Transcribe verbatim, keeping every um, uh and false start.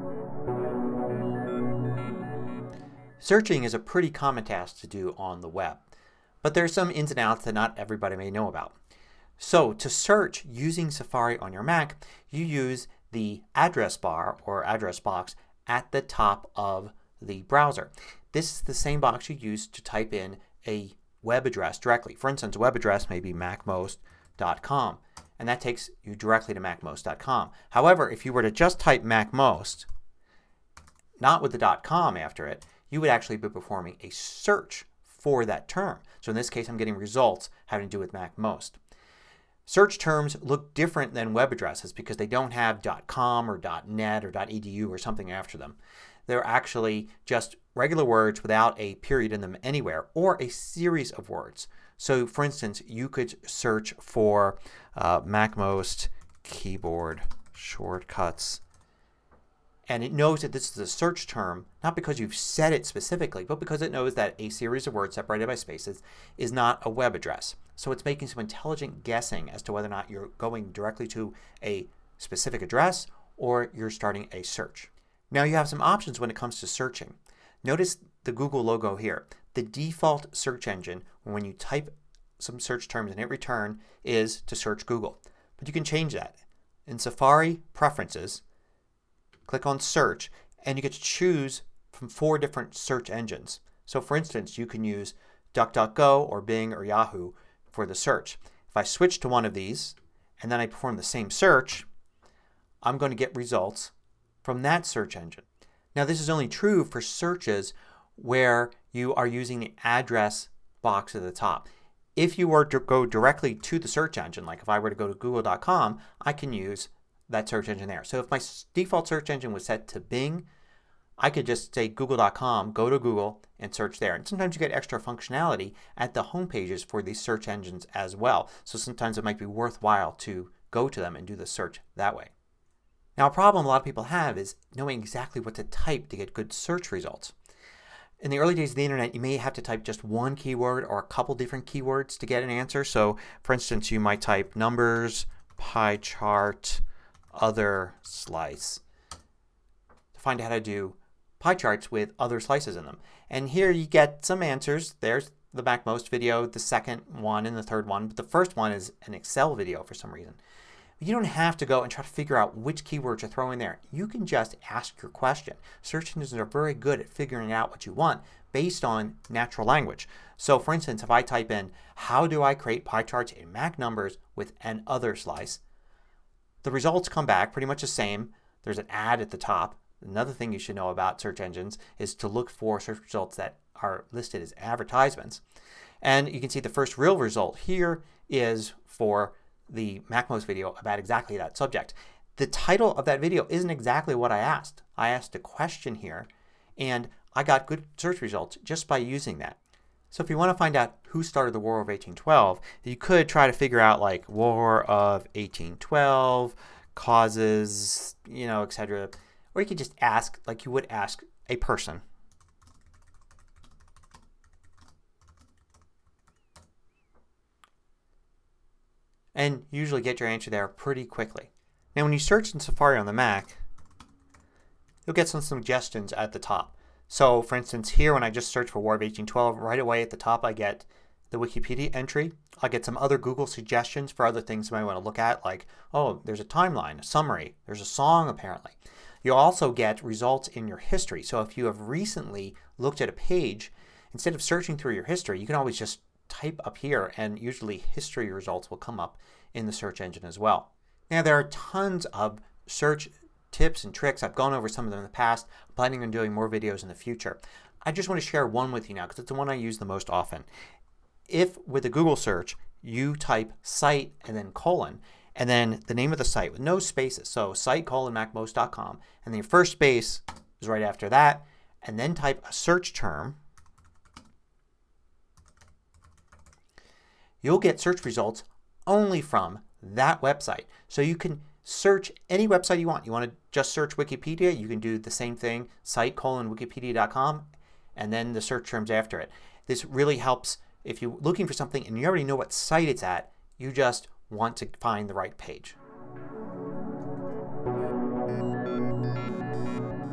Searching is a pretty common task to do on the web, but there are some ins and outs that not everybody may know about. So to search using Safari on your Mac, you use the address bar or address box at the top of the browser. This is the same box you use to type in a web address directly. For instance, a web address may be macmost dot com and that takes you directly to macmost dot com. However, if you were to just type macmost, not with the .com after it, you would actually be performing a search for that term. So in this case I'm getting results having to do with macmost. Search terms look different than web addresses because they don't have .com or .net or .edu or something after them. They're actually just regular words without a period in them anywhere or a series of words. So for instance you could search for uh, macmost keyboard shortcuts and it knows that this is a search term not because you've said it specifically but because it knows that a series of words separated by spaces is not a web address. So it's making some intelligent guessing as to whether or not you're going directly to a specific address or you're starting a search. Now you have some options when it comes to searching. Notice the Google logo here. The default search engine when you type some search terms and hit return is to search Google. But you can change that. In Safari Preferences, click on Search and you get to choose from four different search engines. So for instance you can use DuckDuckGo or Bing or Yahoo for the search. If I switch to one of these and then I perform the same search, I'm going to get results from that search engine. Now this is only true for searches where you are using the address box at the top. If you were to go directly to the search engine, like if I were to go to google dot com, I can use that search engine there. So if my default search engine was set to Bing, I could just say google dot com, go to Google and search there. And sometimes you get extra functionality at the home pages for these search engines as well. So sometimes it might be worthwhile to go to them and do the search that way. Now a problem a lot of people have is knowing exactly what to type to get good search results. In the early days of the Internet you may have to type just one keyword or a couple different keywords to get an answer. So for instance you might type numbers, pie chart, other slice to find out how to do pie charts with other slices in them. And here you get some answers. There's the macmost video, the second one and the third one. But the first one is an Excel video for some reason. You don't have to go and try to figure out which keywords to throw in there. You can just ask your question. Search engines are very good at figuring out what you want based on natural language. So for instance if I type in how do I create pie charts in Mac numbers with an other slice, the results come back pretty much the same. There's an ad at the top. Another thing you should know about search engines is to look for search results that are listed as advertisements. And you can see the first real result here is for the macmost video about exactly that subject. The title of that video isn't exactly what I asked. I asked a question here and I got good search results just by using that. So if you want to find out who started the War of eighteen twelve, you could try to figure out like War of eighteen twelve, causes, you know, et cetera. Or you could just ask like you would ask a person. And usually get your answer there pretty quickly. Now when you search in Safari on the Mac, you'll get some suggestions at the top. So for instance here when I just search for War of eighteen twelve, right away at the top I get the Wikipedia entry. I'll get some other Google suggestions for other things you might want to look at like, oh there's a timeline, a summary, there's a song apparently. You'll also get results in your history. So if you have recently looked at a page, instead of searching through your history you can always just type up here and usually history results will come up in the search engine as well. Now there are tons of search tips and tricks. I've gone over some of them in the past. I'm planning on doing more videos in the future. I just want to share one with you now because it's the one I use the most often. If with a Google search you type site and then colon and then the name of the site with no spaces, so site colon macmost dot com, and then your first space is right after that, and then type a search term, you'll get search results only from that website. So you can search any website you want. You want to just search Wikipedia, you can do the same thing, site colon wikipedia dot com, and then the search terms after it. This really helps if you're looking for something and you already know what site it's at. You just want to find the right page.